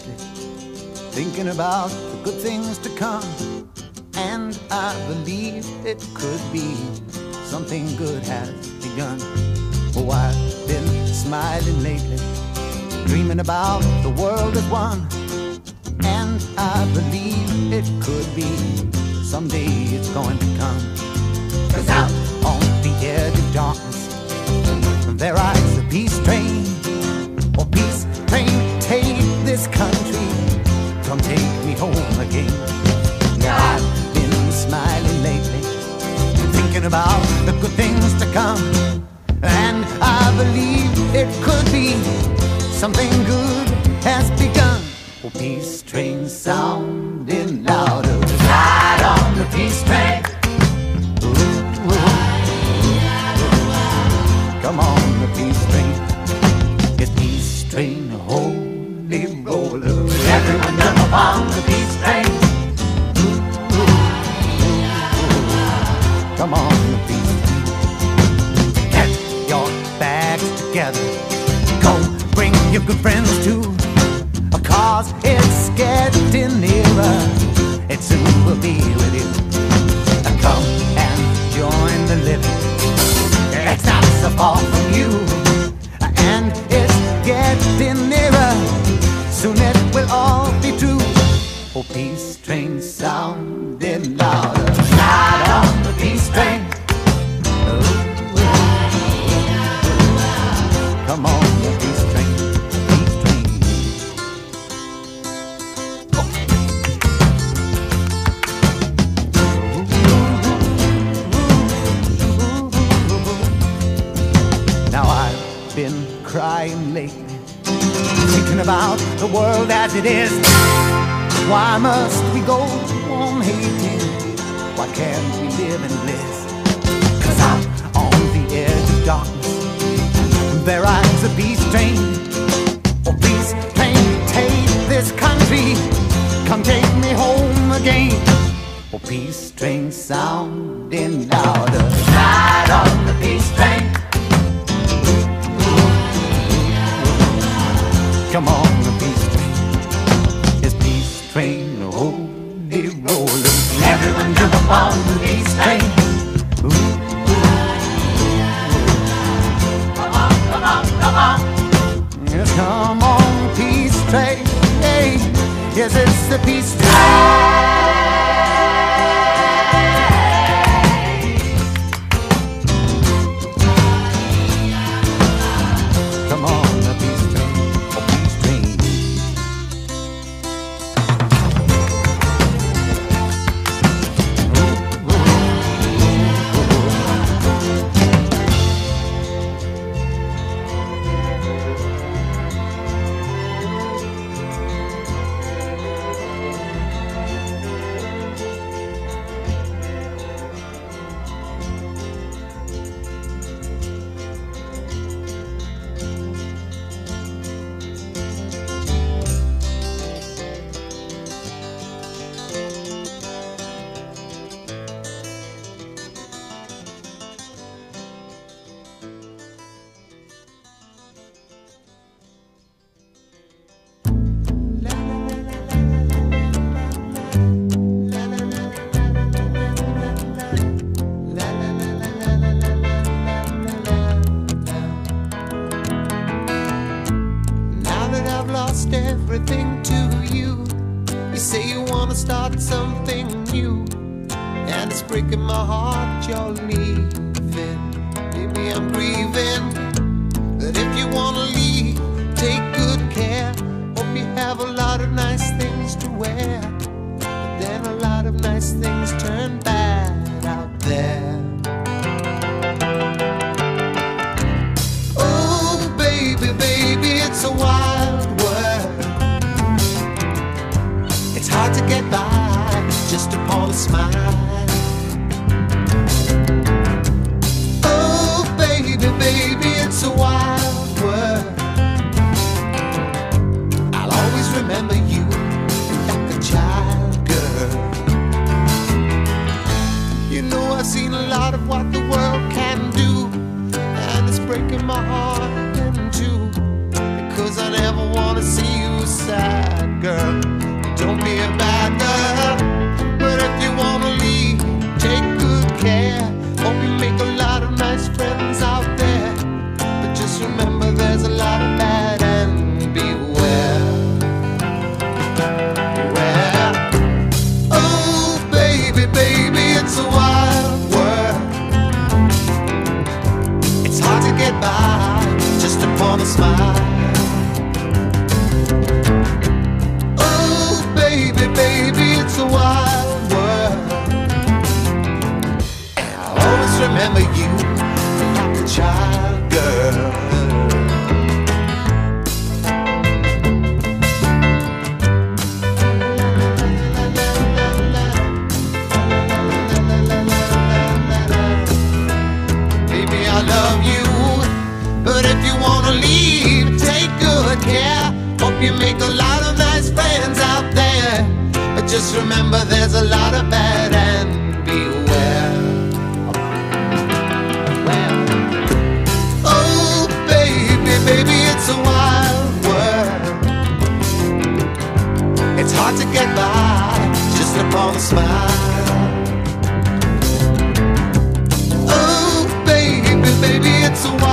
lately, thinking about the good things to come. And I believe it could be something good has begun. Oh, I've been smiling lately, dreaming about the world as one. And I believe it could be someday it's going to come. 'Cause out on the edge of darkness there rides a peace train. Oh, peace train, take this country, come take me home again. Now I've been smiling lately, thinking about the good things to come. And I believe it could be something good has begun. Oh, peace train sounding louder, ride on the peace train. Ooh, come on the peace train. It's peace train, holy roller. Everyone jump on the peace train. Come on the peace train. Get your bags together, go bring your good friends too, 'cause it's getting nearer, it soon will be with you. Come and join the living, it's not so far from you. And it's getting nearer, soon it will all be true. Oh, peace train sounding louder, ride on the peace train. Come on the peace train, peace train. Now I've been crying lately, thinking about the world as it is. Why must we go on hating? Why can't we live in bliss? 'Cause out on the edge of darkness there rides a peace train. Oh, peace train, take this country, come take me home again. Oh, peace train sounding louder, ride on the peace train. Come on the peace train, it's peace train, holy roller. Everyone jump up on the peace train. Yes, come on, peace train. Hey, yes, it's the peace train. Come on, the peace train, oh, peace train. Everything to you. You say you wanna start something new, and it's breaking my heart you're leaving. Maybe I'm grieving, but if you wanna leave, take good care. Hope you have a lot of nice things to wear, but then a lot of nice things turn bad out there. Oh baby, baby, it's a wild world. It's hard to get by just upon a smile. Oh baby, baby, it's a wild world. I'll always remember you like a child, girl. You know I've seen a lot of what the world can do, and it's breaking my heart in two, because I never want to see you sad. girl. Don't be a bad girl. But if you wanna leave, take good care. Hope you make a lot of nice friends out there. But just remember there's a lot of bad and beware. Beware. Oh, baby, baby, it's a wild world. It's hard to get by just upon a smile. Oh, baby, baby, it's a wild world. And I'll always remember you like a child, girl. Baby, I love you, but if you wanna leave, take good care. Hope you make a lot of nice friends out there. But just remember there's a lot of bad and beware. Oh, baby, baby, it's a wild world. It's hard to get by just upon a smile. Oh, baby, baby, it's a wild world.